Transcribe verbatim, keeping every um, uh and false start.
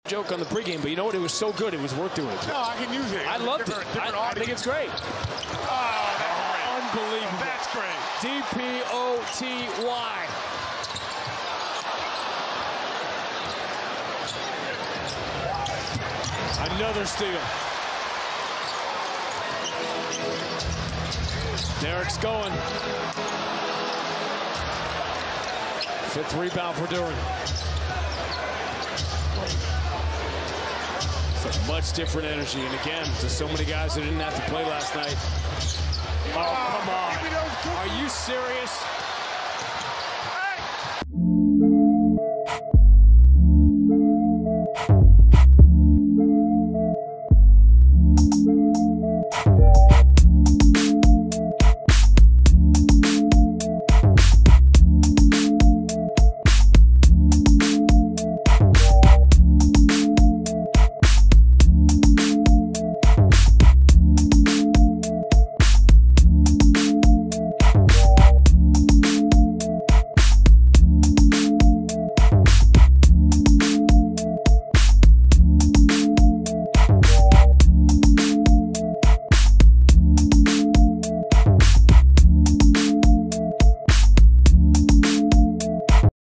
Joke on the pregame, but you know what? It was so good, it was worth doing it. No, I can use it. I loved different, it. Different I, I think it's great. Oh, that's great. Unbelievable. That's great. D P O T Y. Another steal. Derek's going. Fifth rebound for Duran. It's a much different energy. And again, to so many guys that didn't have to play last night. Oh, come on. Are you serious?